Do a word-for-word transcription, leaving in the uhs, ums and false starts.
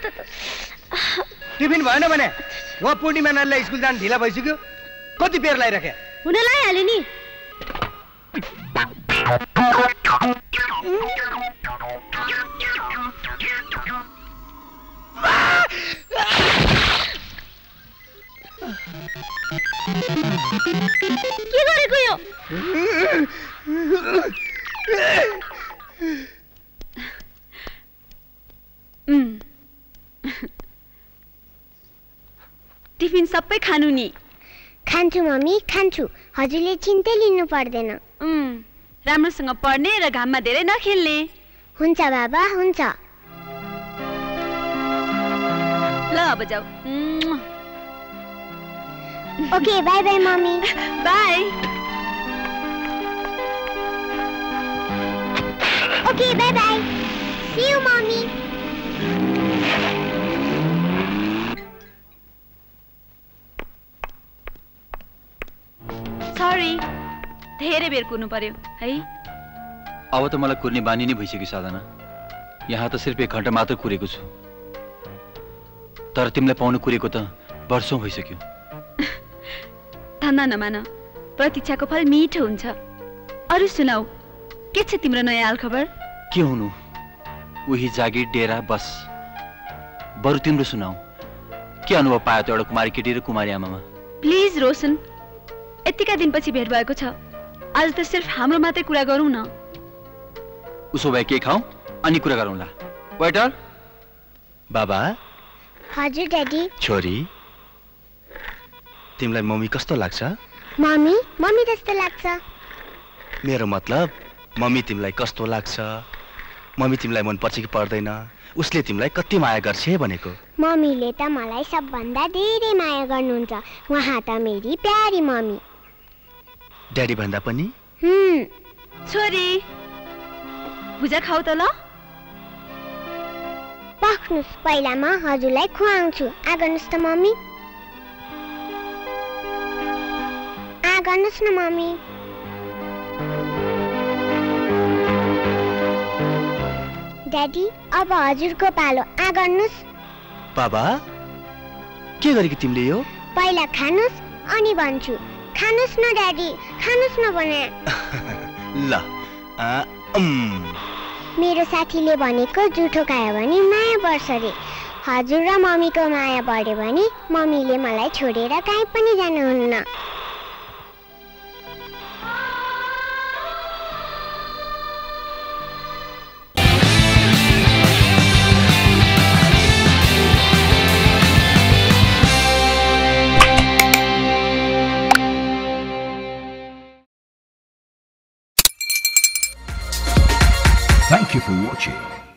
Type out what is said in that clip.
Tiffin भएन भने व पूर्णिमा नानीलाई स्कुल जान ढिला भइसक्यो। कति बेर लागिराखे? हुन लाइहाल्यो नि। के गरेको यो? टिफिन सबै खानु नि। खान्छु मम्मी, खान्छु। हजुरले चिन्तै लिनु पर्दैन। राम्रोसँग पढ्ने र घाममा धेरै नखेल्ने। हुन्छ बाबा, हुन्छ। ल अब जाऊ। Okay, bye bye mummy. Bye. Okay, bye bye. See you mummy. Sorry, धेरै बेर कुर्नु पर्यो है। अब त मलाई कुर्ने बानी नै भइसक्यो साधना। यहाँ त सिर्फ एक घन्टा मात्र कुरेको छु, तर तिमीलाई पाउनु कुरेको त वर्षौं भइसक्यो। धन्दा नमान, प्रतीक्षाको फल मिठो हुन्छ। अरु सुनाऊ, के छ तिम्रो नयाँ हाल खबर? के हुनु, उही जागिर डेरा बस। बरु तिम्रो सुनाऊ, के अनुभव पायो त एउटा कुमारी केटी र कुमारी आमामा? प्लिज रोशन, यतिका दिनपछि भेट भएको छ, आज त सिर्फ हाम्रो मात्रै कुरा गरौँ न। उसो भए के खाऊ अनि कुरा गरौँला। वेटर। बाबा। हजुर ड्याडी। छोरी, तिमीलाई मम्मी कस्तो लाग्छ? मम्मी, मम्मी जस्तो लाग्छ। मेरो मतलब मम्मी तिमीलाई कस्तो लाग्छ? मम्मी तिमीलाई मन पर्छ कि पर्दैन? उसले तिमीलाई कति माया गर्छ भनेको। मम्मीले त मलाई सबभन्दा धेरै माया गर्नुहुन्छ। उहाँ त मेरी प्यारी मम्मी। ड्याडी भन्दा पनि? हम्म। छोरी, भुजा खाऊ त ल। पख्नुस्, पहिला म हजुरलाई खुवाउँछु। आगर्नुस् त मम्मी। आगर्नुस् न मम्मी। ड्याडी, अब हजुरको पालो। आगर्नुस्। बाबा, के गरेकी तिमीले यो? पहिला खानुस् अनि भन्छु। खानुस् न ड्याडी, खानुस् न भने। ल। मेरो साथीले भनेको जुठो खायो भने माया बढ्छ रे। हजुर र मम्मीको माया बढ्यो भने मम्मीले मलाई छोडेर कहीँ पनि जानुहुन्न। Thank you for watching.